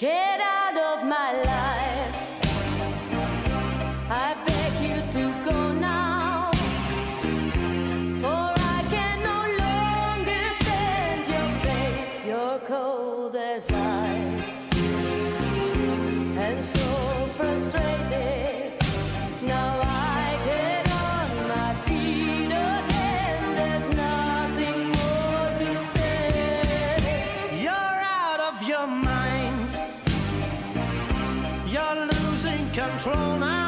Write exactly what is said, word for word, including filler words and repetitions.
Get out of my life. I beg you to go now, for I can no longer stand your face. You're cold as ice, and so frustrated. Now I get on my feet again. There's nothing more to say. You're out of your mind. You're losing control now.